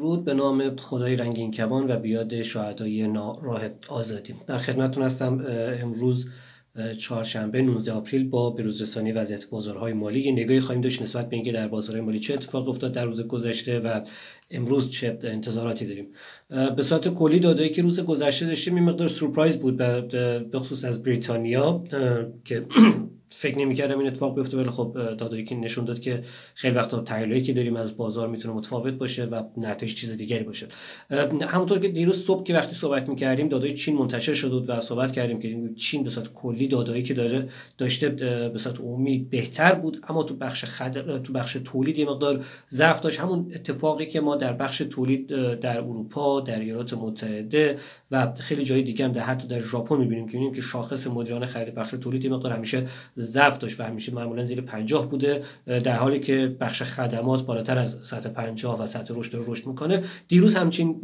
درود به نام خدای رنگین کمان و بیاد شهدای راه آزادی. در خدمتتون هستم. امروز چهارشنبه 19 آپریل با بروزرسانی وضعیت بازارهای مالی یه نگاهی خواهیم داشت نسبت به اینکه در بازارهای مالی چه اتفاق افتاد در روز گذشته و امروز چه انتظاراتی داریم. به صورت کلی داده‌ای که روز گذشته داشتیم این مقدار سورپرایز بود به خصوص از بریتانیا که فکر نمی‌کردم این اتفاق بیفته، ولی خب داده‌ای که نشون داد که خیلی وقتا تحلیلی که داریم از بازار میتونه متفاوت باشه و نتایج چیز دیگری باشه. همونطور که دیروز صبح که وقتی صحبت می‌کردیم داده‌ای چین منتشر شد و صحبت کردیم که چین به صورت کلی داده‌ای که داشته به صورت عمومی بهتر بود، اما تو بخش تولید یه مقدار ضعف داشت. همون اتفاقی که ما در بخش تولید در اروپا، در ایالات متحده و خیلی جای دیگه هم حتی در ژاپن می‌بینیم که شاخص مدیران خرید بخش تولید یه مقدار همیشه ضعف داشت و همیشه معمولا زیر 50 بوده، در حالی که بخش خدمات بالاتر از سطح 50 و سطح رشد میکنه. دیروز همین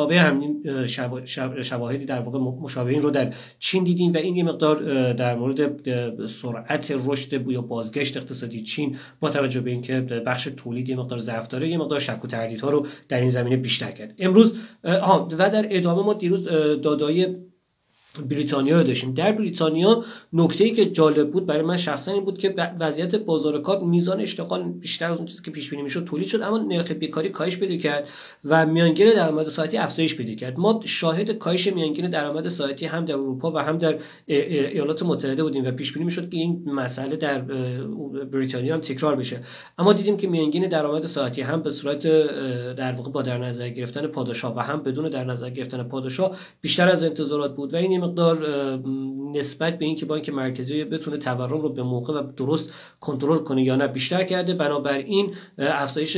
شواهدی در واقع مشابه این رو در چین دیدیم و این یه مقدار در مورد سرعت رشد یا بازگشت اقتصادی چین با توجه به اینکه بخش تولید یه مقدار ضعف داره یه مقدار شک و تردیدها رو در این زمینه بیشتر کرد. امروز و در ادامه ما دیروز داده‌های بریتانیا رو داشتیم. در بریتانیا نکته‌ای که جالب بود برای من شخصا این بود که وضعیت بازار کار، میزان اشتغال بیشتر از اون چیزی که پیش بینی میشد تولید شد، اما نرخ بیکاری کاهش پیدا کرد و میانگین درآمد ساعتی افزایش پیدا کرد. ما شاهد کاهش میانگین درآمد ساعتی هم در اروپا و هم در ایالات متحده بودیم و پیش بینی میشد که این مسئله در بریتانیا هم تکرار بشه، اما دیدیم که میانگین درآمد ساعتی هم به صورت در واقع با در نظر گرفتن پاداش‌ها و هم بدون در نظر گرفتن پاداش‌ها بیشتر از انتظارات بود و این مقدار نسبت به اینکه بانک مرکزی بتونه تورم رو به موقع و درست کنترل کنه یا نه بیشتر کرده. بنابراین افزایش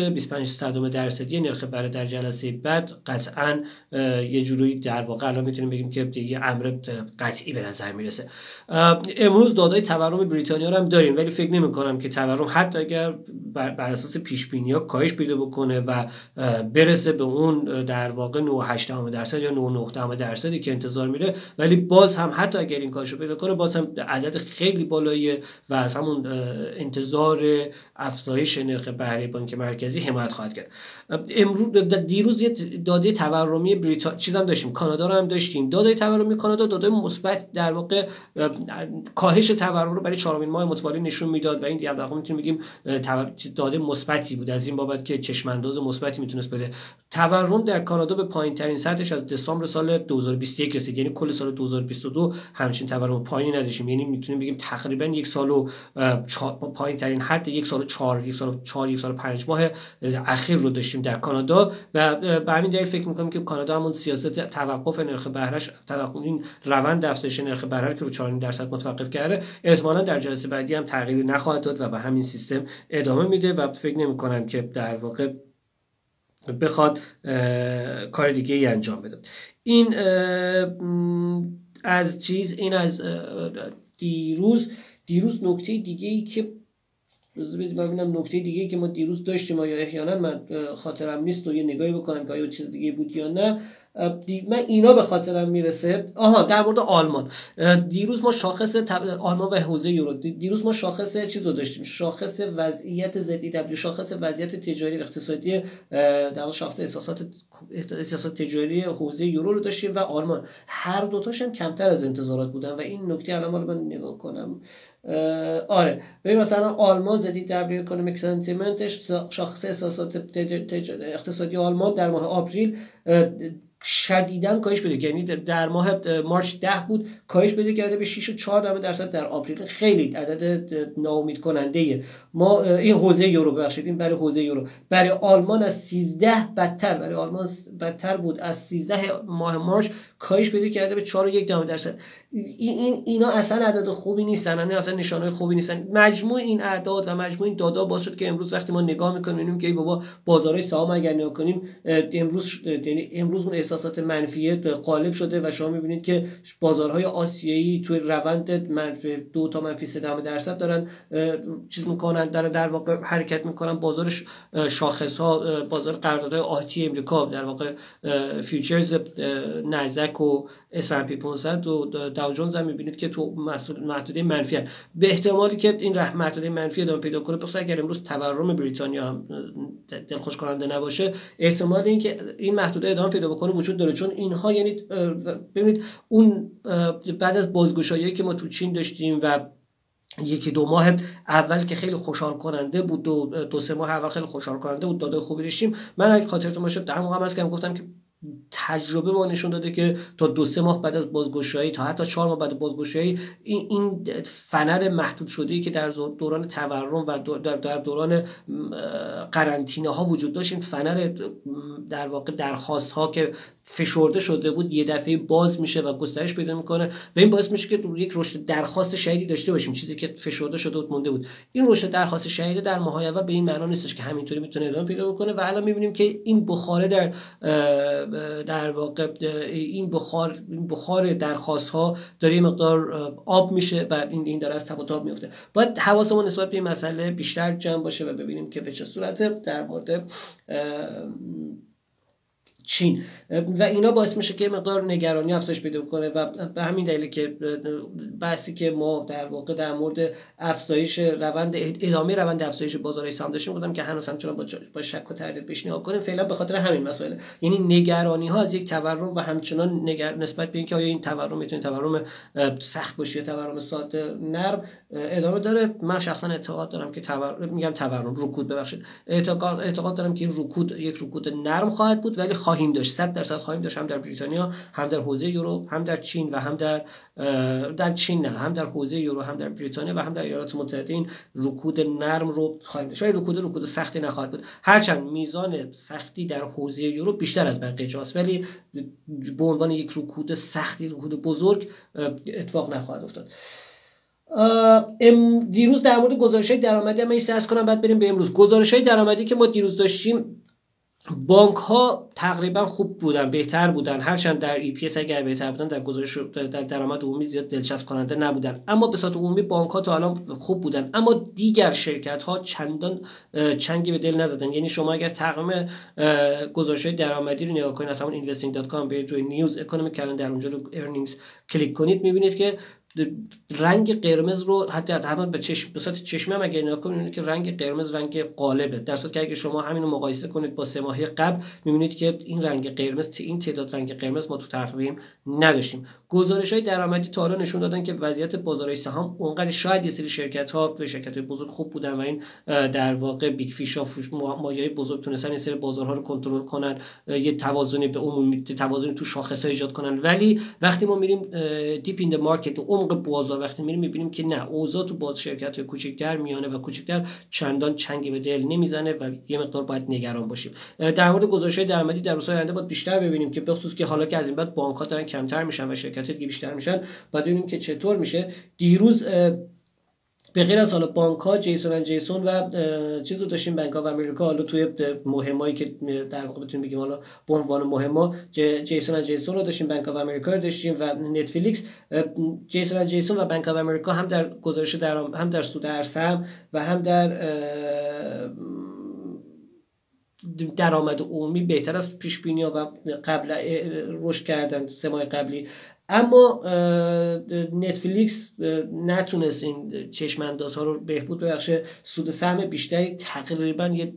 25% نرخ بهره در جلسه بعد قطعاً یه جوری در واقع الان میتونیم بگیم که یه امر قطعی به نظر میرسه. امروز داده‌های تورم بریتانیا رو هم داریم، ولی فکر نمی‌کنم که تورم حتی اگر بر اساس پیش بینی‌ها کاهش پیدا بکنه و برسه به اون در واقع 9.8% یا 9.9% که انتظار میره، ولی باز هم حتی اگر این کاهش رو پیدا کنه باز هم عدد خیلی بالاییه و از همون انتظار افزایش نرخ بهره بانک مرکزی حمایت خواهد کرد. دیروز یه داده تورمی چیزام داشتیم، کانادا رو هم داشتیم. داده تورمی کانادا داده مثبت در واقع کاهش تورم رو برای چهارمین ماه متوالی نشون میداد و این در واقع میتونیم بگیم داده مثبتی بود، از این بابت که چشم انداز مثبتی میتونست بده. تورم در کانادا به پایین ترین سطحش از دسامبر سال 2021 رسید، یعنی کل سال 2022 همچین تورم پایینی نداشتیم، یعنی میتونیم بگیم تقریبا یک سال و پایین ترین حد یک سال و 5 ماه اخیر رو داشتیم در کانادا و به همین دلیل فکر می‌کنم که کانادا همون سیاست توقف نرخ بهرهش، این روند افزایش نرخ بهره که رو 4.5% متوقف کرده، احتمالاً در جلسه بعدی هم تغییری نخواهد داد و به همین سیستم ادامه میده و فکر نمی‌کنم که در واقع بخواد کار دیگه ای انجام بده. این از دیروز نکته دیگه ای که ببینم نکته دیگه ای که ما دیروز داشتیم یا احیانا من خاطرم نیست و یه نگاهی بکنم که آیا چیز دیگه بود یا نه. من اینا به خاطرم میرسه. در مورد آلمان دیروز ما شاخص آلمان و حوزه یورو، دیروز ما شاخص چیز رو داشتیم، شاخص وضعیت ZEW، شاخص وضعیت تجاری و اقتصادی در شاخص احساسات تجاری حوزه یورو رو داشتیم و آلمان. هر دوتاش هم کمتر از انتظارات بودن و این نکته الان رو من نگاه کنم. ببین مثلا آلمان ZEW economic sentimentش، شاخص احساسات اقتصادی آلمان در ماه آپریل شدیداً کاهش پیدا کرد، یعنی در ماه مارچ 10 بود، کاهش پیدا کرده به 6.4% در آپریل. خیلی عدد ناامید کننده ایه. ما این حوزه یورو ببخشید، این برای حوزه یورو، برای آلمان از 13 بدتر، برای آلمان بدتر بود، از 13 ماه مارچ کاهش پیدا کرده به 4.1%. اینا اصلا عدد خوبی نیستن، اصلا نشانه خوبی نیستن. مجموع این اعداد و مجموع این دادا باعث شد که امروز وقتی ما نگاه می‌کنیم می‌بینیم که ای بابا بازارهای سهام اگر نگاه کنیم امروز اون احساسات منفی غالب شده و شما می‌بینید که بازارهای آسیایی توی روند منفی 2 تا منفی 0.3% دارن چیز می‌کنن، در واقع حرکت می‌کنن. بازار شاخص‌ها، بازار قراردادهای آتی امریکا در واقع فیوچرز نزدک و S&P 500 و داو جونز هم میبینید که تو محدوده منفی هست. به احتمالی که این محدوده منفی ادامه پیدا کنه، پس اگر امروز تورم بریتانیا هم دلخوش کننده نباشه، احتمال اینکه این محدوده ادامه پیدا بکنه وجود داره. چون اینها یعنی ببینید اون بعد از بازگشایی که ما تو چین داشتیم و یکی دو ماه اول که خیلی خوشحال کننده بود، دو سه ماه اول خیلی خوشحال کننده بود، داده خوبی داشتیم. من اگه خاطرتون باشه در موقع هم گفتم که تجربه ما نشون داده که تا 2-3 ماه بعد از بازگشایی، تا حتی 4 ماه بعد بازگشایی، این فنر محدود شده‌ای که در دوران تورم و در دوران قرنطینه ها وجود داشت، این فنر در واقع درخواست ها که فشرده شده بود یه دفعه باز میشه و گسترش پیدا میکنه و این باعث میشه که یک رشد درخواست شدیدی داشته باشیم، چیزی که فشرده شده بود مونده بود. این رشد درخواست شدید در ماهای اول به این معنا نیستش که همینطوری میتونه ادامه پیدا بکنه و الان میبینیم که این بخاره در واقع این بخار درخواست ها داره مقدار آب میشه و این داره از تب و تاب میفته. باید حواسمون نسبت به این مسئله بیشتر جمع باشه و ببینیم که به چه صورت در مورد چین و اینا باعث میشه که مقدار نگرانی افزایش پیدا کنه و به همین دلیل که بحثی که ما در واقع در مورد افزایش ادامه روند افزایش بازار سهام داشتیم، بودم که هنوز همچنان با شک و تردید بهش نگاه کنیم، فعلا به خاطر همین مسائل، یعنی نگرانی ها از یک تورم و همچنان نسبت به اینکه آیا این تورم میتونه تورم سخت باشه یا تورم ساده نرم ادامه داره. من شخصا اعتقاد دارم که اعتقاد دارم که این رکود یک رکود نرم خواهد بود، ولی خواهیم داشت 100% خواهیم داشت، هم در بریتانیا، هم در حوزه یورو، هم در چین و هم در چین نه، هم در حوزه یورو، هم در بریتانیا و هم در ایالات متحده. این رکود نرم رو خواهیم داشت، ولی رکود سختی نخواهد بود، هرچند میزان سختی در حوزه یورو بیشتر از بقیه جاست، ولی به عنوان یک رکود سختی، رکود بزرگ اتفاق نخواهد افتاد. دیروز در مورد گزارش‌های درآمدی من عرض کنم، بعد بریم به امروز. گزارش‌های درآمدی که ما دیروز داشتیم، بانک ها تقریبا خوب بودن، بهتر بودن، هرچند در EPS اگر بهتر بودن در گزارش در درآمد عمومی زیاد دلچسب کننده نبودن، اما به صورت عمومی بانک ها تا الان خوب بودن، اما دیگر شرکت ها چندان چنگی به دل نزدن. یعنی شما اگر تقویم گزارش های درآمدی رو نگاه کنید، از همون investing.com برید روی نیوز اکونومی کلندر، اونجا رو ارنینگز کلیک کنید، میبینید که رنگ قرمز رو حتی به صورت چشمه اگه نگاه کنید که رنگ قرمز رنگ غالبه، در صورتی که اگه شما همین رو مقایسه کنید با 3 ماهه قبل، می‌بینید که این رنگ قرمز، این تعداد رنگ قرمز ما تو تقویم نداشتیم. گزارش‌های درآمدی تا الان نشون دادن که وضعیت بازار سهام اونقدر، شاید یه سری شرکت‌ها و شرکت‌های بزرگ خوب بودن و این در واقع بیگ فیش‌ها، مایه‌های بزرگ تونستن این سری بازارها رو کنترل کنن، یه توازنی به عمومی، توازنی تو شاخص‌ها ایجاد کنن. ولی وقتی ما میریم دیپ این مارکت، عمق بازار، وقتی میبینیم که نه، اوضاع تو باز شرکت‌های کوچکتر، میانه و کوچکتر چندان چنگی به دل نمیزنه و یه مقدار باید نگران باشیم. در مورد گزارش‌های درآمدی در روزهای آینده باید بیشتر ببینیم که به خصوص که حالا که از این بعد بانک‌ها دارن کمتر میشن و شرکت‌ها دیگه بیشتر میشن، باید ببینیم که چطور میشه. دیروز به غیر از حالا بانک‌ها، جیسون و چیزو داشتیم، بانک آف امریکا، حالا توی مهمایی که در واقع بتونیم بگیم حالا به عنوان مهما، جیسون رو داشتیم، بانک آف امریکا رو داشتیم و نتفلیکس. جیسون و بانک آف امریکا هم در گزارش هم در سود ارسم و هم در درآمد عمومی بهتر از پیش بینی‌ها و قبل رشد کردن 3 ماه قبلی. اما نتفلیکس نتونست این چشم اندازها رو بهبود ببخشه، سود سهم بیشتری، تقریبا یه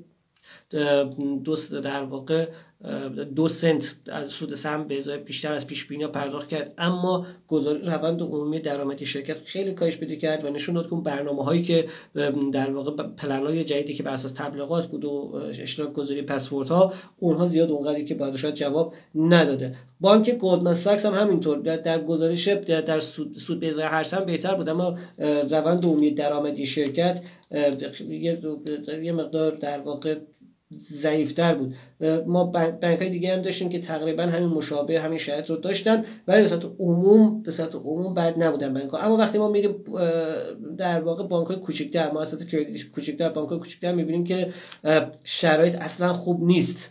در واقع 2 سنت از سود سهم به ازای بیشتر از پیش بینی پرداخت کرد، اما روند عمومی درآمدی شرکت خیلی کاهش پیدا کرد و نشون داد که اون برنامه‌هایی که در واقع پلن‌های جدیدی که بر اساس تبلیغات بود و اشتراک گذاری پسوردها، اونها زیاد اونقدری که باید شاید جواب نداده. بانک گلدمن ساکس هم همینطور در گزارش در سود به ازای هر سهم بهتر بود، اما روند عمومی درآمدی شرکت یه مقدار در واقع ضعیف‌تر بود. ما بانک‌های دیگه هم داشتیم که تقریبا همین مشابه همین شرایط رو داشتن، ولی به صورت عموم بد نبودن بانک‌ها. اما وقتی ما میریم در واقع بانک‌های کوچکتر، مؤسسات کردیتی کوچکتر، بانک‌های کوچکتر، می‌بینیم که شرایط اصلا خوب نیست.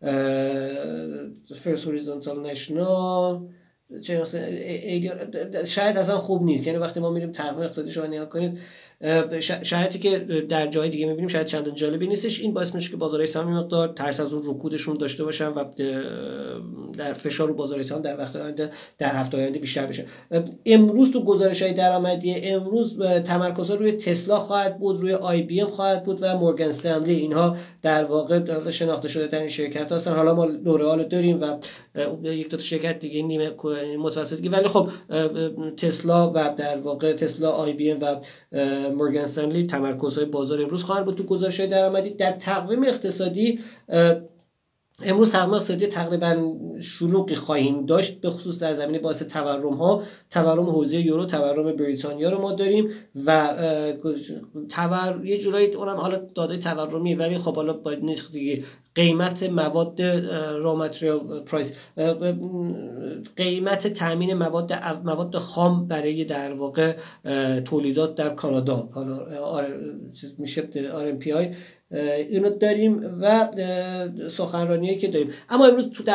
فرست هوریزونتال نشنال شاید اصلا خوب نیست. یعنی وقتی ما میریم تقویم اقتصادیش رو نگاه کنید، شرایطی که در جای دیگه میبینیم شاید چندان جالبی نیستش. این باعث میشه که بازارهای سهام مقدار ترس از اون رکودشون داشته باشن و در فشار رو بازار سهام در وقت آینده در هفته آینده بیشتر بشه. امروز تو گزارش‌های درآمدی امروز تمرکزها روی تسلا خواهد بود، روی آی بی ام خواهد بود و مورگان استنلی. اینها در واقع شناخته شده ترین شرکت هستن. حالا ما لورئال داریم و یک دو تا شرکت دیگه نیمه متوسط دیگه، ولی خب تسلا و در واقع تسلا، آی بی ام و مورگان استنلی تمرکزهای بازار امروز خواهند بود. تو گزارش‌های درآمدی در تقویم اقتصادی امروز تقویم اقتصادی تقریبا شلوغی خواهیم داشت، به خصوص در زمینه باعث تورم حوزه یورو، تورم بریتانیا رو ما داریم و یه جورایی اونم حالا داده تورمی، ولی خب حالا با نرخ دیگه قیمت مواد را متریال پرایس، قیمت تامین مواد خام برای در واقع تولیدات در کانادا، حالا میشه RMPI، اینو داریم و سخنرانیایی که داریم. اما امروز تو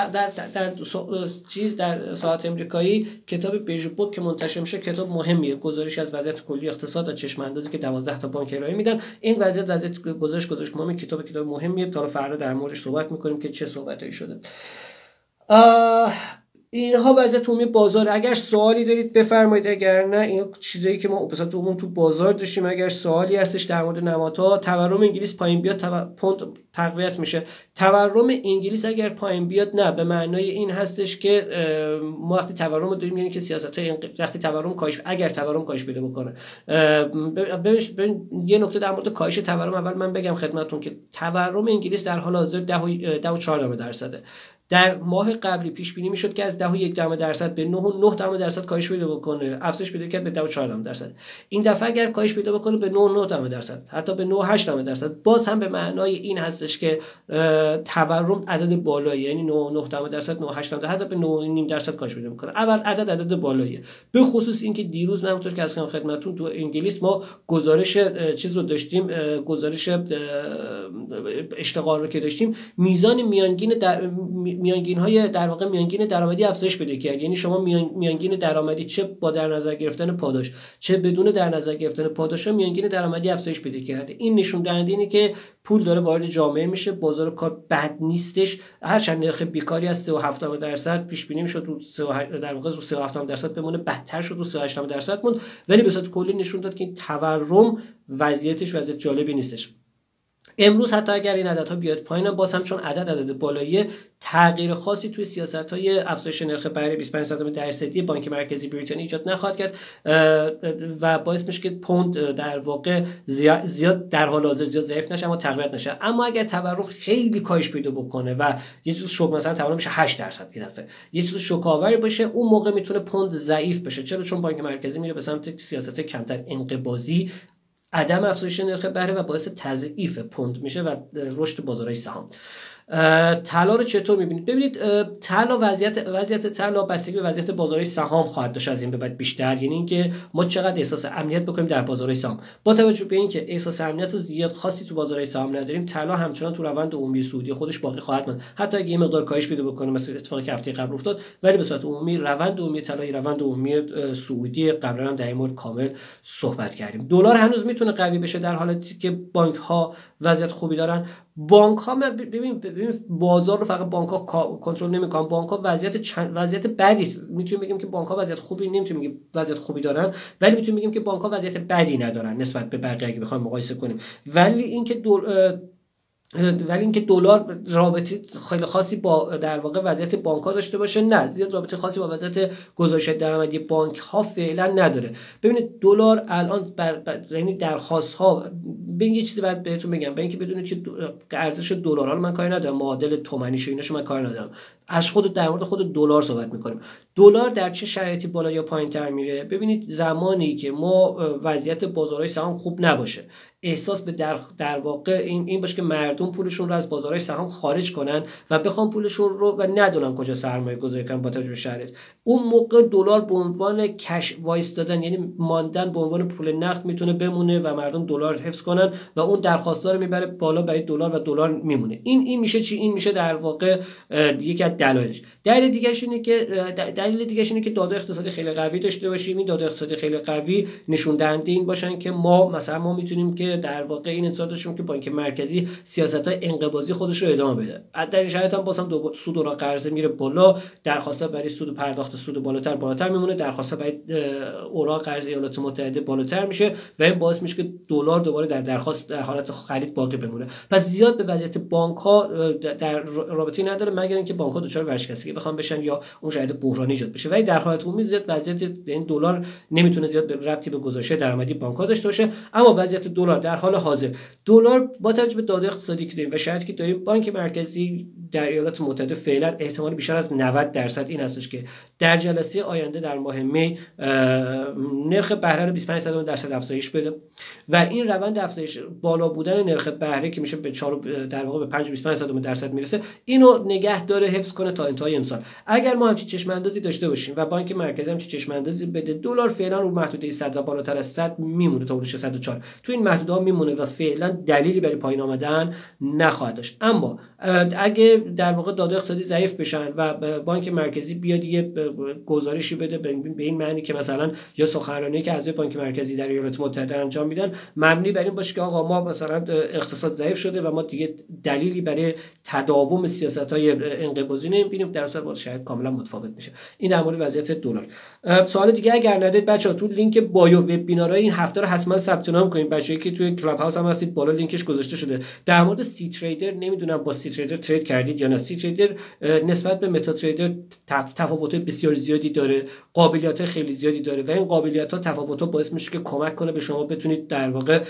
در ساعت امریکایی کتاب بیژ بوک که منتشر میشه کتاب مهمیه، گزارش از وضعیت کلی اقتصاد و چشم اندازی که 12 تا بانک ارائه میدن. این وضعیت گزارش مهمه، کتاب مهمیه. تا فردا در موردش صحبت میکنیم که چه صحبتایی شده. اینها وضعیت عمومی بازار. اگر سوالی دارید بفرمایید، اگر نه این چیزایی که ما بساط عموم تو بازار داشتیم. اگر سوالی هستش در مورد نمادها، تورم انگلیس پایین بیاد پوند تقویت میشه. تورم انگلیس اگر پایین بیاد نه به معنای این هستش که ما وقتی تورم رو داریم یعنی که سیاست‌های وقتی تورم کاهش، اگر تورم کاهش پیدا بکنه. یه نکته در مورد کاهش تورم اول من بگم خدمتتون که تورم انگلیس در حال حاضر 10.4%. در ماه قبلی پیش بینی میشد که از 10.1% به 9.9% کاهش پیدا بکنه، افزایش پیدا کرد به 10.4%. این دفعه اگر کاهش پیدا بکنه به 9.9%، حتی به 9.8%، باز هم به معنای این هستش که تورم عدد بالایی، یعنی 9.9%، 9.8%، حتی به 9.5% کاهش پیدا میکنه. اول عدد بالاییه. به خصوص اینکه دیروز من همونطور که از خدمتتون تو انگلیس ما گزارش چیز رو داشتیم، گزارش اشتغال رو که داشتیم، میزان میانگین‌های در واقع میانگین درآمدی افزایش پیدا کرد. یعنی شما میانگین درآمدی چه با در نظر گرفتن پاداش چه بدون در نظر گرفتن پاداش میانگین درآمدی افزایش پیدا کرده. این نشون دهنده اینه که پول داره وارد جامعه میشه، بازار کار بد نیستش. هرچند نرخ بیکاری از 3.7% پیش بینی میشد رو در واقع رو 3.7% بمونه، بدتر شد رو 3.8% موند، ولی به صورت کلی نشون داد که این تورم وضعیتش وضعیت جالبی نیستش. امروز حتی اگر این عددها بیاد پایین، باز هم چون عدد بالایی، تغییر خاصی توی سیاست‌های افزایش نرخ بهره 25% بانک مرکزی بریتانیا ایجاد نخواهد کرد و باعث میشه که پوند در واقع زیاد در حال حاضر زیاد ضعیف نشه اما تقویت نشه. اما اگر تورم خیلی کاهش پیدا بکنه و یه چیز شوک، مثلا تورم بشه 8% یه دفعه، یه چیز شوک‌آوری باشه، اون موقع میتونه پوند ضعیف بشه. چون بانک مرکزی میره به سمت سیاست کمتر انقباضی، عدم افزایش نرخ بهره و باعث تضعیف پوند میشه و رشد بازارهای سهام. طلا رو چطور میبینید؟ ببینید طلا، وضعیت طلا بستگی به وضعیت بازارهای سهام خواهد داشت از این به بعد بیشتر. یعنی اینکه ما چقدر احساس امنیت بکنیم در بازارهای سهام. با توجه به اینکه احساس امنیت زیاد خاصی تو بازارهای سهام نداریم، طلا همچنان تو روند عمومی سعودی خودش باقی خواهد ماند، حتی اگه یه مقدار کاهش پیدا بکنه مثل اتفاقی که هفته قبل افتاد، ولی به صورت عمومی روند عمومی طلا روند عمومی سعودی. قبلا هم در این مورد کامل صحبت کردیم. دلار هنوز میتونه قوی بشه در حالتی که بانک ها وضعیت خوبی دارن. بانک ها ببین بازار رو فقط بانک ها کنترل نمیکنن. بانک ها وضعیت بدی، میتونیم بگیم که بانک ها وضعیت خوبی، نمیتونیم بگیم وضعیت خوبی دارن، ولی میتونیم بگیم که بانک ها وضعیت بدی ندارن نسبت به بقیه اگه بخوایم مقایسه کنیم. ولی اینکه دلار رابطه خیلی خاصی با در واقع وضعیت بانک ها داشته باشه، نه، زیاد رابطه خاصی با وضعیت گزارش درآمدی بانک ها فعلا نداره. ببینید دلار الان یعنی درخواست ها، ببین یه چیزی بهتون بگم، برای اینکه بدونید که ارزش دلار، حالا من کاری ندارم معادل تومانی و ایناشو من کاری ندارم، از در مورد خود دلار صحبت میکنیم. دلار در چه شرایطی بالا یا پایین تر میره؟ ببینید زمانی که ما وضعیت بازارهای سهام خوب نباشه، احساس به در واقع این باشه که مردم پولشون رو از بازارهای سهام خارج کنن و بخوام پولشون رو و ندونن کجا سرمایه گذاری کنن با توجه به شرایط. اون موقع دلار به عنوان کش وایستادن، یعنی ماندن به عنوان پول نقد میتونه بمونه و مردم دلار حفظ کنن و اون درخواست‌ها رو میبره بالا برای دلار و دلار میمونه. این میشه چی؟ این میشه در واقع یکی از دلایلش. دلیل دیگه‌ش اینه که داده اقتصادی خیلی قوی داشته باشیم. این داده اقتصادی خیلی قوی نشون دهنده این باشن که ما میتونیم که در واقع این انتظار داشتیم که بانک مرکزی سیاست‌های انقباضی خودش رو ادامه بده. در این شرایط هم بازم سود و قرضه میره بالا، درخواست‌ها برای سود پرداخت سود بالاتر میمونه، درخواست‌ها برای اوراق قرض ایالات متحده بالاتر میشه و این باعث میشه که دلار دوباره در حالت خرید باقی بمونه. پس زیاد به وضعیت بانک‌ها در رابطه‌ای نداره مگر اینکه بانک‌ها دچار ورشکستگی بخوام بشن یا اون شرایط بحرانی ایجاد بشه. ولی در حالت عمومی زیاد وضعیت این دلار نمیتونه زیاد ربطی به گزارش درآمدی بانک‌ها داشته باشه. اما وضعیت دلار در حال حاضر، دلار با توجه به داده اقتصادی که داریم و شرایطی که داریم، بانک مرکزی در ایالات متحده فعلا احتمال بیشتر از 90% این هستش که در جلسه آینده در ماه می نرخ بهره رو 25% افزایش بده و این روند افزایش بالا بودن نرخ بهره که میشه به 4 در واقع به 5.25% میرسه، اینو نگه داره، حفظ کنه تا انتهای امسال. اگر ما همچین چشم اندازی داشته باشیم و بانک مرکزی همچین چشم اندازی بده، دلار فعلا رو محدوده 100 و بالاتر از 100 میمونه تا حدود 104 تو این محدوده ها میمونه و فعلا دلیلی برای پایین آمدن نخواهد داشت. اما اگه در واقع داده اقتصادی ضعیف بشن و بانک مرکزی بیاد یه گزارشی بده به این معنی که مثلا یا سخنرانی که اعضای بانک مرکزی در ایالات متحده انجام میدن مبنی بر این باشه که آقا ما مثلا اقتصاد ضعیف شده و ما دیگه دلیلی برای تداوم سیاست‌های انقباضی نمی‌بینیم، در اصل با شاید کاملا متفاوت میشه. این در مورد وضعیت دلار. سوال دیگه اگر ندید بچه‌ها تو لینک بایو وبینارهای این هفته رو حتما ثبت نام کنید. بچه‌ای که توی کلاب هاوس هم هستید بالا لینکش گذاشته شده. در مورد سی تریدر نمیدونم با سی تریدر ترید کردید یا نه. سی تریدر نسبت به متا تریدر تفاوت بسیار زیادی داره، قابلیت خیلی زیادی داره و این قابلیت‌ها تفاوت‌ها باعث میشه که کمک کنه به شما بتونید در واقع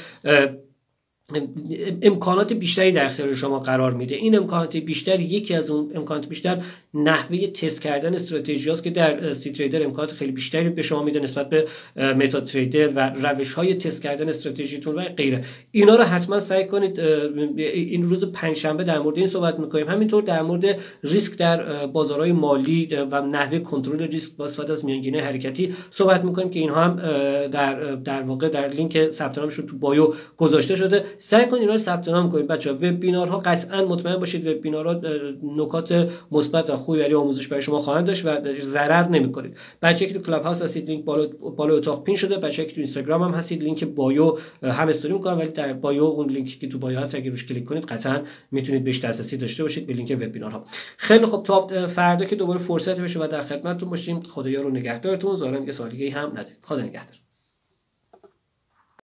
امکانات بیشتری در اختیار شما قرار میده. این امکانات بیشتر، یکی از اون امکانات بیشتر نحوه تست کردن استراتژی است که در سی تریدر امکانات خیلی بیشتری به شما میده نسبت به متا تریدر و روش‌های تست کردن استراتژیتون و غیره. اینا رو حتما سعی کنید. این روز پنجشنبه در مورد این صحبت می‌کنیم. همینطور در مورد ریسک در بازارهای مالی و نحوه کنترل ریسک با استفاده از میانگینه حرکتی صحبت می‌کنیم که اینها هم در واقع در لینک ثبت نامشون تو بایو گذاشته شده. سعی کنید اینا رو ثبت نام کنید بچه‌ها. وبینارها قطعاً مطمئن باشید وبینارها نکات مثبت و خوبی برای آموزش برای شما خواهند داشت و ضرر نمی‌کنید. بچه‌ای که تو کلاب هاوس هستید لینک بالا اتاق پین شده. بچه‌ای که تو اینستاگرام هم هستید لینک بایو هم استوری می‌کنم، ولی در بایو اون لینکی که تو بایو هست اگه روش کلیک کنید قطعاً میتونید بهش دسترسی داشته باشید به لینک وبینارها. خیلی خوب، تا فردا که دوباره فرصت بشه و در خدمتتون باشیم. خدایا رو نگهدارتون. ظاهراً دیگه سوال دیگه هم ندید. خدا نگهدار.